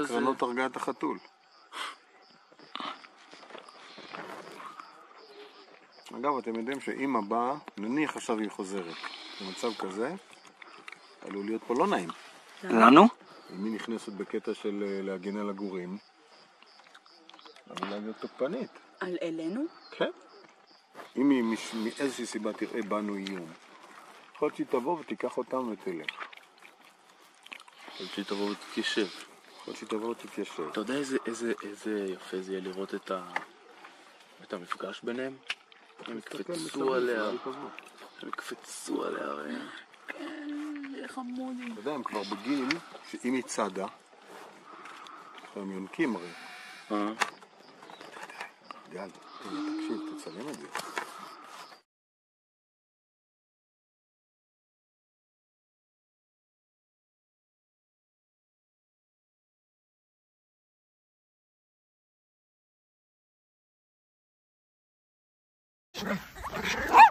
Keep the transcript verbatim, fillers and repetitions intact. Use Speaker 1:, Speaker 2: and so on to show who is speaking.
Speaker 1: הקרנות הרגה את החתול. אגב, אתם יודעים שאמא באה, נניח עכשיו היא חוזרת. במצב כזה, עלול להיות פה לא נעים.
Speaker 2: לנו?
Speaker 1: אם היא נכנסת בקטע של להגן על הגורים, עלולה להיות תוקפנית.
Speaker 3: על אלינו?
Speaker 1: כן. אם היא מאיזושהי סיבה תראה בנו איום, יכול להיות שהיא תבוא ותיקח אותם ותלך.
Speaker 4: יכול להיות שהיא תבוא ותתיישב.
Speaker 1: יכול להיות שהיא תבוא ותתיישב.
Speaker 4: אתה יודע איזה, איזה, איזה יפה זה יהיה לראות את, ה... את המפגש ביניהם? הם יקפצו עליה. הם יקפצו עליה.
Speaker 3: כן, זה חמודי.
Speaker 1: אתה יודע, הם כבר בגיל שאם היא צדה, הם יונקים הרי.
Speaker 4: אה?
Speaker 1: גל, תקשיב, תצלם את זה.
Speaker 3: Ah!